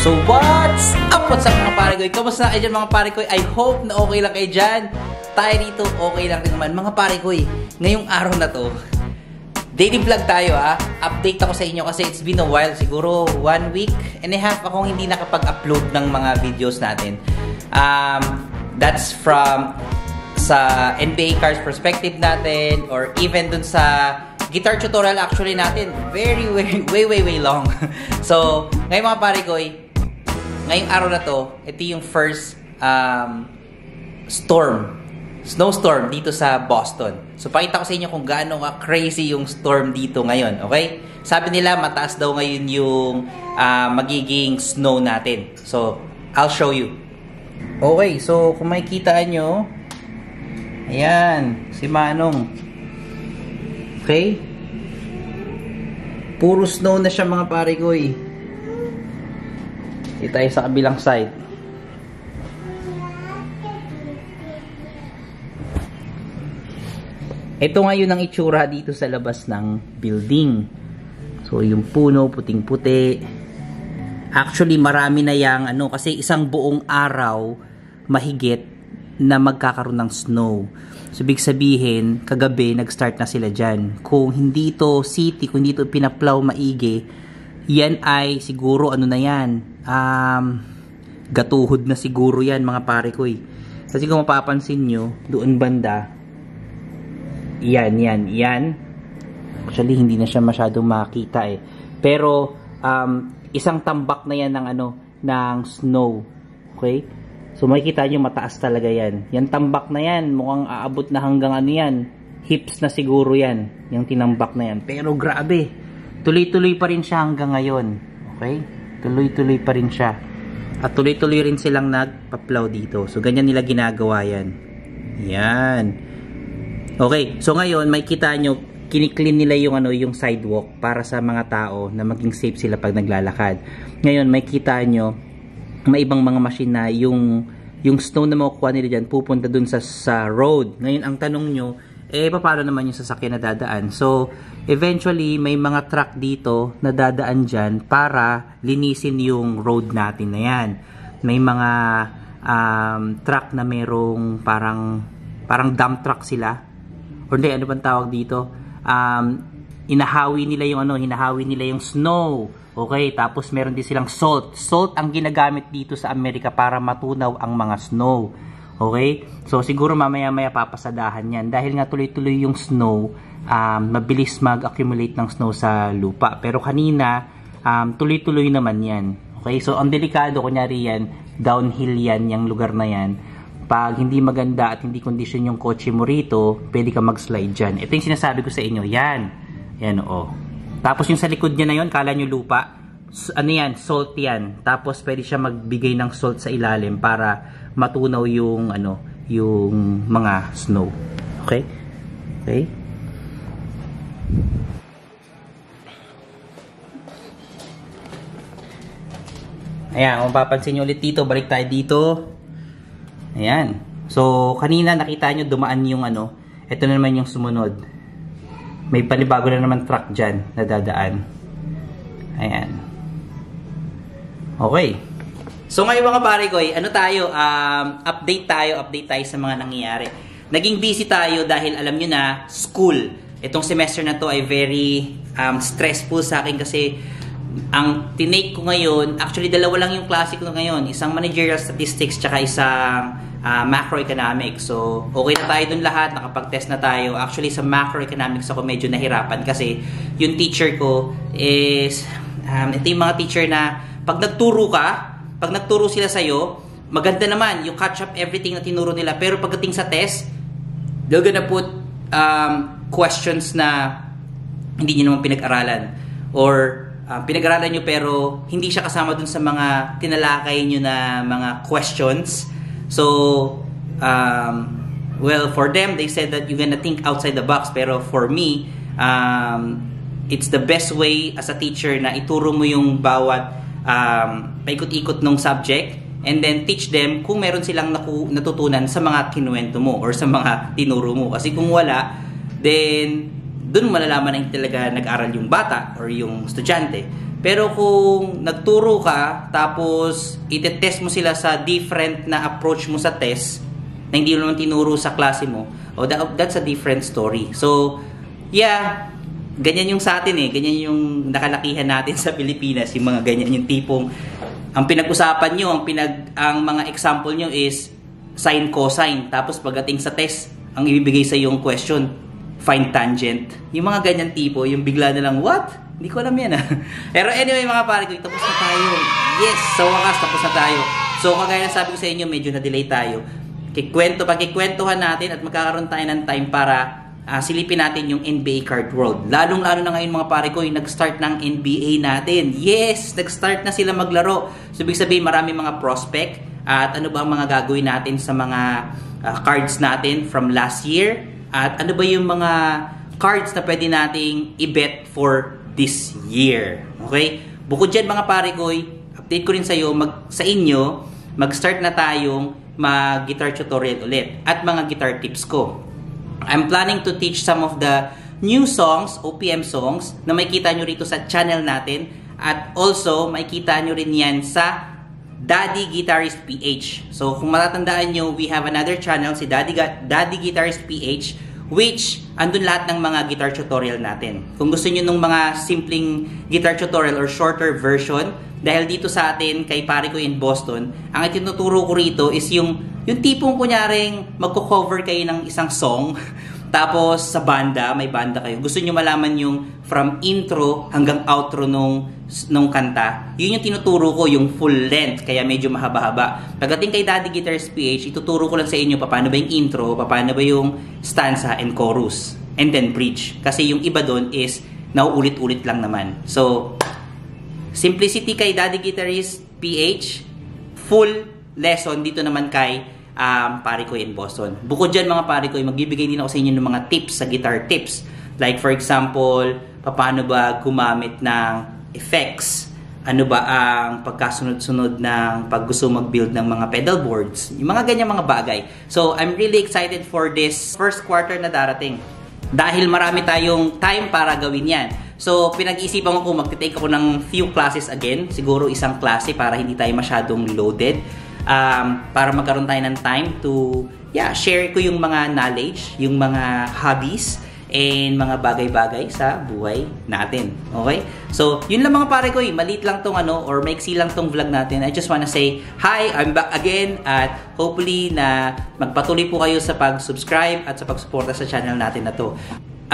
So what's up mga parekoy? Kamusta kayo dyan mga parekoy? I hope na okay lang kayo dyan. Tayo dito okay lang rin naman mga parekoy. Ngayong araw na to, daily vlog tayo ha. Update ako sa inyo kasi it's been a while. Siguro 1 week and a half akong hindi nakapag-upload ng mga videos natin. That's from sa NBA cards perspective natin or even dun sa guitar tutorial actually natin. Way long. So, ngayon mga parekoy, ngayong araw na to, ito yung first snowstorm dito sa Boston. So, pakita ko sa inyo kung gaano crazy yung storm dito ngayon. Okay? Sabi nila, mataas daw ngayon yung magiging snow natin. So, I'll show you. Okay, so kung makikita nyo, ayan, si Manong. Okay? Puro snow na siya mga parekoy. Dito tayo sa kabilang side. Ito ngayon ang itsura dito sa labas ng building. So yung puno, puting-puti. Actually marami na yang kasi isang buong araw mahigit na magkakaroon ng snow. So ibig sabihin, kagabi nag-start na sila dyan. Kung hindi ito city, kung hindi ito pinaplaw maigi, yan ay siguro na yan, gatuhod na siguro yan mga parekoy. Kasi kung mapapansin nyo, doon banda, yan. Actually hindi na siya masyadong makita eh. Pero isang tambak na yan ng snow. Okay? So makikita nyo mataas talaga yan. Yan tambak na yan, mukhang aabot na hanggang yan. Hips na siguro yan, yung tinambak na yan. Pero grabe, tuloy-tuloy pa rin siya hanggang ngayon. Okay? Tuloy-tuloy pa rin siya. At tuloy-tuloy rin silang nagpa-plow dito. So ganyan nila ginagawa yan. Yan. Okay, so ngayon makikita nyo, kiniklin nila yung sidewalk para sa mga tao na maging safe sila pag naglalakad. Ngayon makikita nyo, may ibang mga machine na yung snow na makukuha nila dyan pupunta dun sa road. Ngayon ang tanong nyo, paano naman yung sasakyan na dadaan? So eventually may mga truck dito na dadaan dyan para linisin yung road natin na yan. May mga truck na merong parang dump truck sila, or hindi, ano bang tawag dito? Hinahawi nila yung snow. Okay, tapos meron din silang salt. Salt ang ginagamit dito sa Amerika para matunaw ang mga snow. Okay? So siguro mamaya-maya papasadahan yan. Dahil nga tuloy-tuloy yung snow, mabilis mag-accumulate ng snow sa lupa. Pero kanina, tuloy-tuloy naman yan. Okay? So ang delikado, kunyari yan, downhill yan, yung lugar na yan. Pag hindi maganda at hindi condition yung kotse mo rito, pwede ka mag-slide dyan. Ito yung sinasabi ko sa inyo. Yan. Yan o. Tapos yung sa likod niya na yun, kala nyo lupa. Yan? Salt yan. Tapos pwede siya magbigay ng salt sa ilalim para matunaw yung yung mga snow. Okay? Okay? Ayan, kung papansin nyo ulit dito, balik tayo dito. Ayan. So, kanina nakita nyo dumaan yung ito na naman yung sumunod. May panibago na naman truck dyan na dadaan. Ayan. Okay. So ngayon mga parekoy, update tayo sa mga nangyayari. Naging busy tayo dahil alam nyo na, school. Itong semester na to ay very stressful sa akin kasi ang tinake ko ngayon, actually dalawa lang yung klase ko ngayon. Isang managerial statistics tsaka isang macroeconomics. So, okay na tayo dun lahat. Nakapag-test na tayo. Actually, sa macroeconomics ako medyo nahirapan kasi yung teacher ko is, ito yung mga teacher na pag nagturo sila sa'yo, maganda naman yung catch up everything na tinuro nila. Pero pagdating sa test, they're gonna put questions na hindi nyo naman pinag-aralan. Or, pinag-aralan nyo pero hindi siya kasama dun sa mga tinalakay nyo na mga questions. So, well, for them, they said that you're gonna think outside the box. Pero for me, it's the best way as a teacher na ituro mo yung bawat paikot-ikot ng subject and then teach them kung meron silang natutunan sa mga kinuwento mo or sa mga tinuro mo. Kasi kung wala, then dun malalaman na talaga nag-aral yung bata or yung estudyante. Pero kung nagturo ka, tapos itetest mo sila sa different na approach mo sa test, na hindi mo naman tinuro sa klase mo, that's a different story. So, yeah, ganyan yung sa atin eh. Ganyan yung nakalakihan natin sa Pilipinas. Yung mga ganyan, yung tipong, ang pinag-usapan nyo, ang mga example nyo is sine, cosine. Tapos pagdating sa test, ang ibibigay sa yung question, find tangent. Yung mga ganyan tipo, yung bigla na lang, what? Hindi ko alam yan ah. Pero anyway mga pare ko, tapos na tayo. Yes, sa wakas, tapos na tayo. So kagaya na sabi ko sa inyo, medyo na-delay tayo. Pagkikwentuhan natin at magkakaroon tayo ng time para silipin natin yung NBA Card World. Lalong-lalo na ngayon mga pare ko, yung nag-start ng NBA natin. Yes, nag-start na sila maglaro. So ibig sabihin, marami mga prospect. At ano ba ang mga gagawin natin sa mga cards natin from last year? At ano ba yung mga cards na pwede nating i-bet for this year? Okay? Bukod dyan mga pare ko, update ko rin sa inyo, mag-start na tayong mag-guitar tutorial ulit at mga guitar tips ko. I'm planning to teach some of the new songs, OPM songs, na makikita nyo rito sa channel natin. At also, makikita nyo rin yan sa Daddy Guitarist PH. So, kung matatandaan nyo, we have another channel, si Daddy Guitarist PH, which andun lahat ng mga guitar tutorial natin. Kung gusto nyo nung mga simpleng guitar tutorial or shorter version, dahil dito sa atin, kay ParekoyinBoston, ang itinuturo ko rito is yung tipong kunyaring magko-cover kayo ng isang song, tapos sa banda, may banda kayo. Gusto nyo malaman yung from intro hanggang outro nung kanta. Yun yung tinuturo ko, yung full length, kaya medyo mahaba-haba. Pagdating kay Daddy Guitarist PH, ituturo ko lang sa inyo paano ba yung intro, paano ba yung stanza and chorus, and then bridge. Kasi yung iba doon is nauulit-ulit lang naman. So, simplicity kay Daddy Guitarist PH, full lesson dito naman kay ParekoyinBoston. Bukod dyan mga pare ko, magbibigay din ako sa inyo ng mga tips sa guitar tips. Like for example, paano ba gumamit ng effects? Ano ba ang pagkasunod-sunod ng pag gusto mag-build ng mga pedal boards? Yung mga ganyan mga bagay. So, I'm really excited for this first quarter na darating. Dahil marami tayong time para gawin yan. So, pinag-isipan ko mag-take ako ng few classes again. Siguro isang klase para hindi tayo masyadong loaded. Para magkaroon tayo ng time to share ko yung mga knowledge, yung mga hobbies, and mga bagay-bagay sa buhay natin. Okay? So, yun lang mga pare ko. Maliit lang tong or maiksi lang tong vlog natin. I just wanna say, hi, I'm back again. At hopefully na magpatuloy po kayo sa pag-subscribe at sa pag-suporta sa channel natin na to.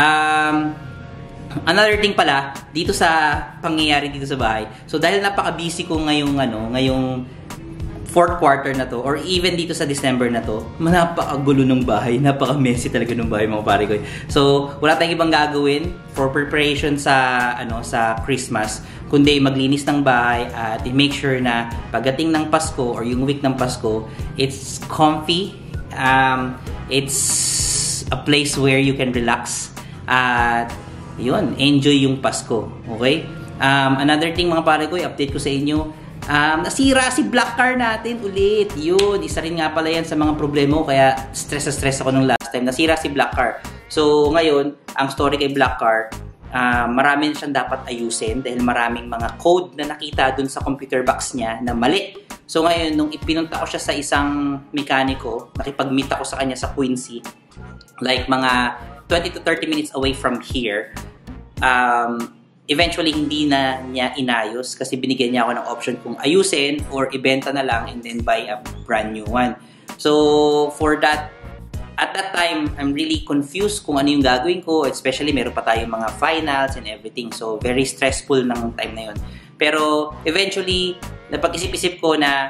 Another thing pala, dito sa pangyayari dito sa bahay. So, dahil napaka-busy ko ngayong fourth quarter na to, or even dito sa December na to, napakagulo ng bahay, napaka-messy talaga ng bahay mga pare ko. So, wala tayong ibang gagawin for preparation sa Christmas, kundi maglinis ng bahay at make sure na pagdating ng Pasko or yung week ng Pasko, it's comfy, it's a place where you can relax at yun, enjoy yung Pasko. Okay? Another thing mga pare ko, update ko sa inyo, nasira si black car natin ulit. Yun, isa rin nga pala yan sa mga problema ko, kaya stress ako nung last time. Nasira si black car. So, ngayon, ang story kay black car, marami siyang dapat ayusin dahil maraming mga code na nakita dun sa computer box niya na mali. So, ngayon, nung ipinunta ko siya sa isang mekaniko, nakipag-meet ako sa kanya sa Quincy, like mga 20 to 30 minutes away from here, eventually, hindi na niya inayos kasi binigyan niya ako ng option kung ayusin or ibenta na lang and then buy a brand new one. So, for that, at that time, I'm really confused kung ano yung gagawin ko, especially meron pa tayong mga finals and everything. So, very stressful ng time na yun. Pero, eventually, napag-isip-isip ko na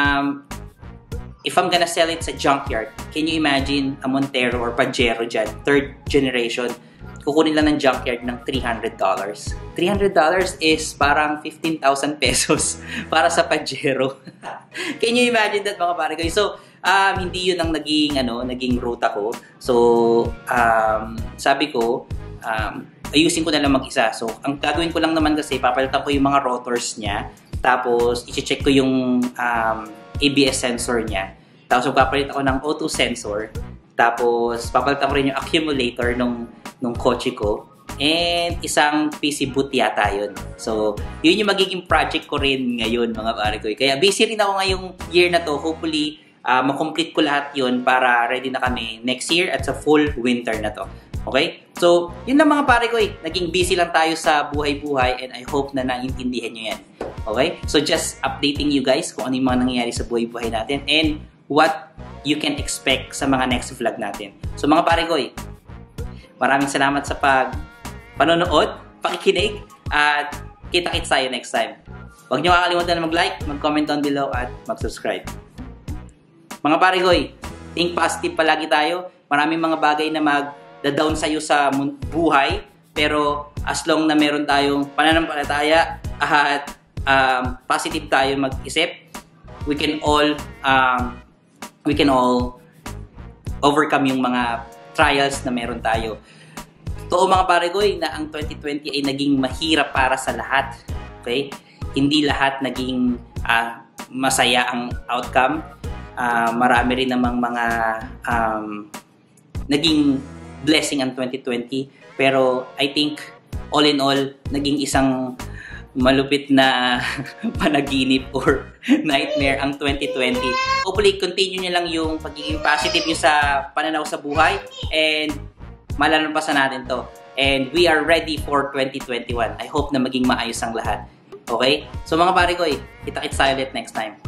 if I'm gonna sell it sa junkyard, can you imagine a Montero or Pajero dyan, third generation, kukunin lang ng junkyard ng $300. $300 is parang 15,000 pesos para sa Pajero. Can you imagine that mga pare ko? So, hindi yun ang naging ruta ko. So, sabi ko, ayusin ko na lang mag-isa. So, ang gagawin ko lang naman kasi, papalitan ko yung mga rotors niya. Tapos, i-check ko yung ABS sensor niya. Tapos, magpapalit ako ng O2 sensor. Tapos, papalitan ko rin yung accumulator nung kotse ko. and isang PC boot yata yun. So, yun yung magiging project ko rin ngayon mga pare ko. Kaya busy rin ako ngayong year na to. Hopefully, makomplete ko lahat yun para ready na kami next year at sa full winter na to. Okay? So, yun lang mga pare ko. Naging busy lang tayo sa buhay-buhay and I hope na naintindihan nyo yan. Okay? So, just updating you guys kung ano yung mga nangyayari sa buhay-buhay natin and what you can expect sa mga next vlog natin. So, mga pare ko, maraming salamat sa panonood, pakikinig, at kita-kits tayo next time. Huwag nyo kakalimutan na mag-like, mag-comment down below, at mag-subscribe. Mga pare ko, think positive palagi tayo. Maraming mga bagay na mag-down sa'yo sa buhay, pero as long na meron tayong pananampalataya at positive tayo mag-isip, we can all overcome yung mga trials na meron tayo. Totoo mga pare ko na ang 2020 ay naging mahirap para sa lahat. Okay? Hindi lahat naging masaya ang outcome. Marami rin namang mga naging blessing ang 2020. Pero I think all in all, naging isang malupit na panaginip or nightmare ang 2020. Hopefully, continue nyo lang yung pagiging positive nyo sa pananaw sa buhay and malalampasan natin to. And we are ready for 2021. I hope na maging maayos ang lahat. Okay? So mga pare ko, kita-kits tayo ulit next time.